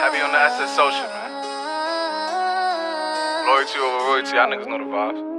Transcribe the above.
Heavy on the SS social, man. Loyalty over royalty, y'all niggas know the vibes.